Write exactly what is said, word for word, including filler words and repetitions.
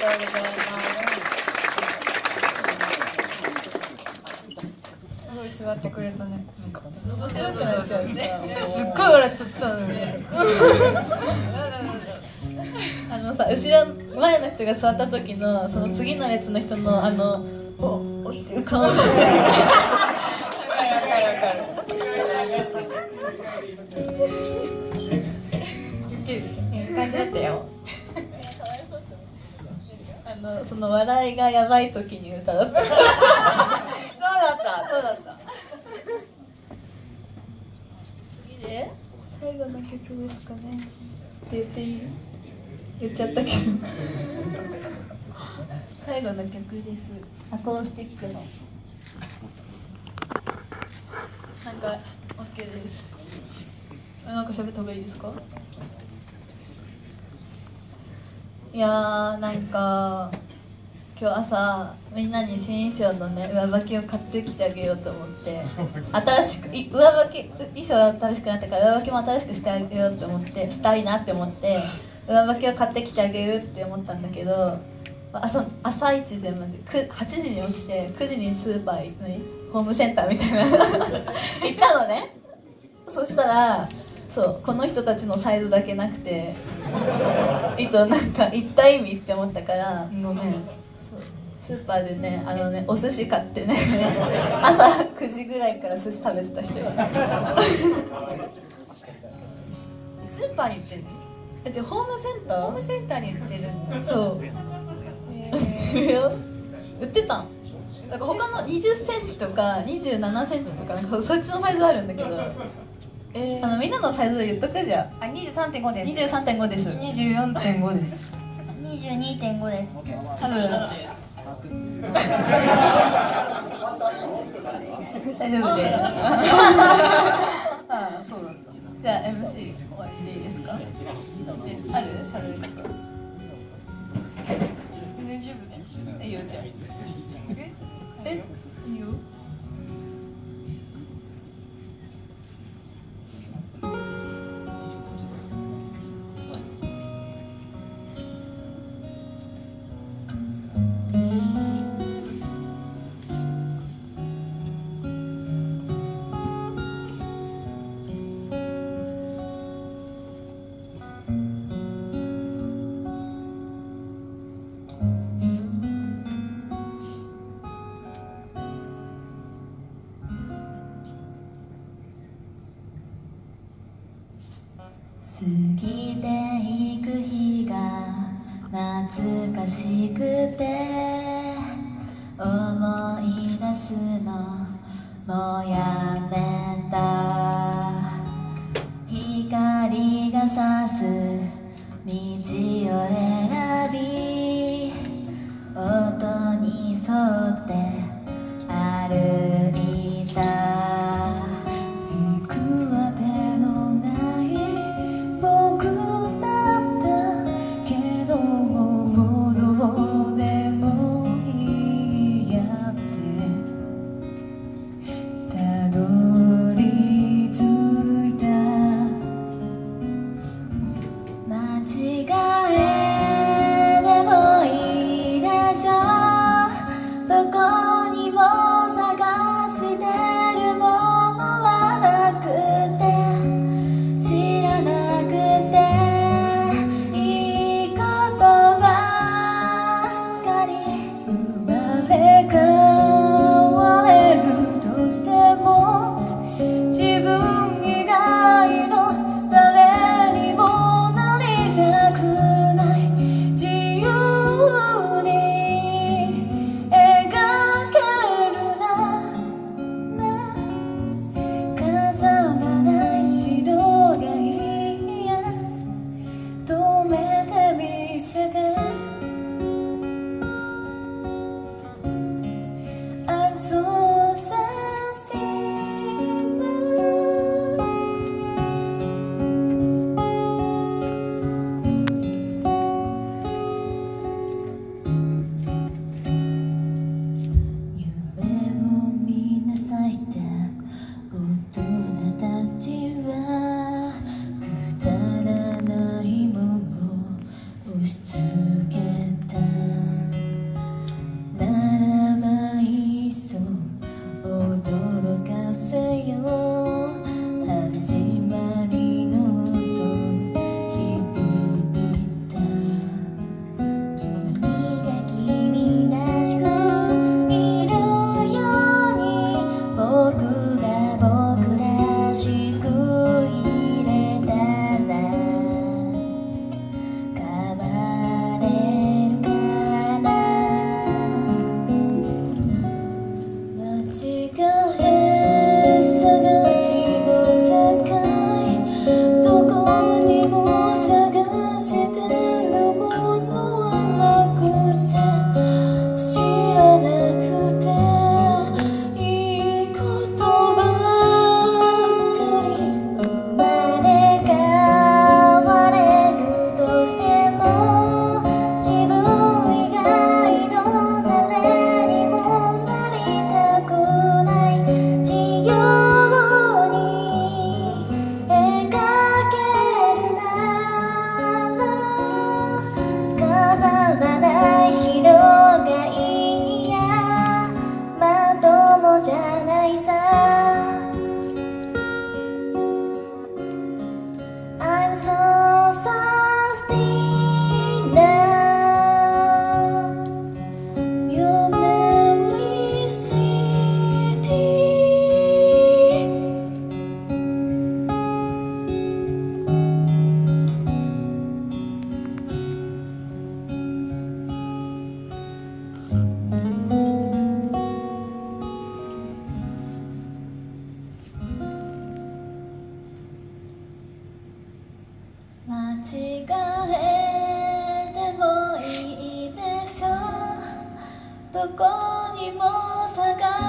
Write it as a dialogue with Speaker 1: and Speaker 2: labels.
Speaker 1: ございます。すごい座ってくれたね。なんか面白くなっちゃうね。すっごい笑っちゃったのね。
Speaker 2: あのさ、後ろ前の人が座った時のその次の列の人のあのおおっていう顔が。わかるわかるわかる。感じだったよ。あのその笑いがやばい時に歌だった。そうだ
Speaker 1: ったそうだった。
Speaker 2: 次で最後の曲ですかね。って言っていい？言っちゃったけど。最後の曲です。アコースティックの。
Speaker 1: なんか OK です。なんか喋った方がいいですか？
Speaker 2: いやー、なんか今日朝みんなに新衣装のね上履きを買ってきてあげようと思って、新しく上履き衣装が新しくなったから上履きも新しくしてあげようと思ってしたいなって思って上履きを買ってきてあげるって思ったんだけど、朝朝一でまではちじに起きてくじにスーパーにホームセンターみたいな行ったのね。そしたらそうこの人たちのサイズだけなくて糸なんか一体意味って思ったからごめん。そうスーパーでねあのねお寿司買ってね朝くじぐらいから寿司食べてた人いる。
Speaker 1: スーパーに売ってるの？
Speaker 2: えじゃホームセンター？
Speaker 1: ホームセンターに売ってるの？
Speaker 2: そう、えー、売ってるよ。売ってたんなんか他のにじゅっセンチとかにじゅうななセンチとか、なんかそっちのサイズあるんだけど、えー、あのみんなのサイズ言っとくじゃん。
Speaker 1: あ、にじゅうさんてんごです。
Speaker 2: にじゅうさんてんごです。
Speaker 1: にじゅうよんてんごです。
Speaker 3: にじゅうにてんごです。
Speaker 2: 多分大丈夫です。ああ、そうだった。じゃあ エムシー 終わりでいいですか？ある？喋ること。
Speaker 1: 全然上手だよ。
Speaker 2: え、いいよじゃあ。
Speaker 1: え？
Speaker 2: え？いいよ。
Speaker 4: 過ぎていく日が懐かしくて思い出すのもやめた光が差す道を選び音に沿って歩いた自分以外の誰にもなりたく違えてもいいでしょうどこにも探